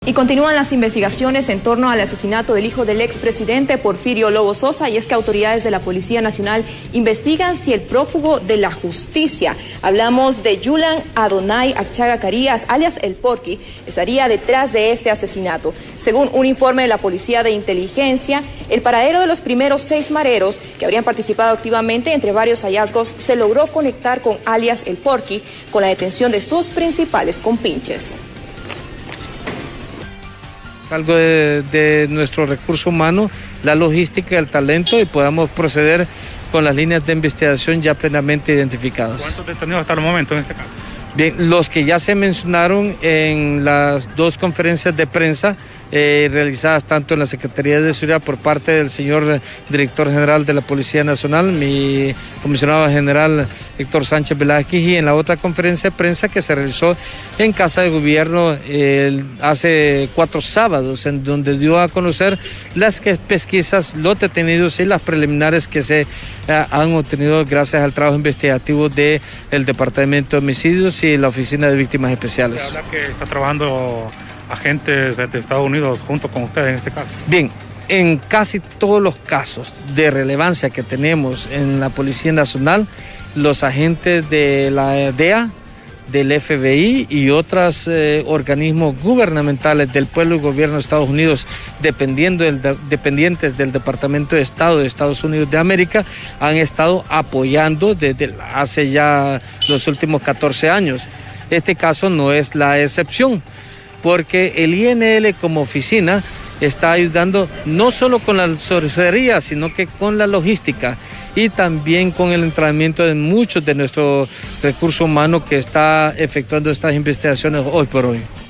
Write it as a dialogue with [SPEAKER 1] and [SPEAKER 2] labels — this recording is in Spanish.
[SPEAKER 1] Y continúan las investigaciones en torno al asesinato del hijo del expresidente Porfirio Lobo Sosa, y es que autoridades de la Policía Nacional investigan si el prófugo de la justicia, hablamos de Julian Adonai Achaga Carías, alias El Porky, estaría detrás de este asesinato. Según un informe de la Policía de Inteligencia, el paradero de los primeros 6 mareros que habrían participado activamente, entre varios hallazgos, se logró conectar con alias El Porky con la detención de sus principales compinches.
[SPEAKER 2] Es algo de nuestro recurso humano, la logística, el talento, y podamos proceder con las líneas de investigación ya plenamente identificadas.
[SPEAKER 3] ¿Cuántos detenidos hasta el momento en este caso?
[SPEAKER 2] Bien, los que ya se mencionaron en las 2 conferencias de prensa realizadas tanto en la Secretaría de Seguridad por parte del señor Director General de la Policía Nacional, mi comisionado general Héctor Sánchez Velázquez, y en la otra conferencia de prensa que se realizó en Casa de Gobierno hace 4 sábados, en donde dio a conocer las pesquisas, los detenidos y las preliminares que se han obtenido gracias al trabajo investigativo del Departamento de Homicidios y la Oficina de Víctimas Especiales.
[SPEAKER 3] ¿Se habla que está trabajando agentes de Estados Unidos junto con ustedes en este caso?
[SPEAKER 2] Bien, en casi todos los casos de relevancia que tenemos en la Policía Nacional, los agentes de la DEA, del FBI y otros organismos gubernamentales del pueblo y gobierno de Estados Unidos, dependientes del Departamento de Estado de Estados Unidos de América, han estado apoyando desde hace ya los últimos 14 años. Este caso no es la excepción, porque el INL como oficina está ayudando no solo con la sorcería, sino que con la logística y también con el entrenamiento de muchos de nuestro recurso humano que está efectuando estas investigaciones hoy por hoy.